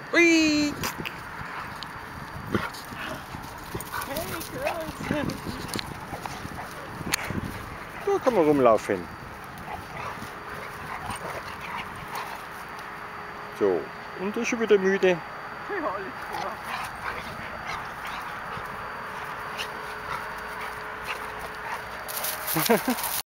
Ui! Hey, Girls! Da kann man rumlaufen. So, und ist schon wieder müde. Ja, alles klar.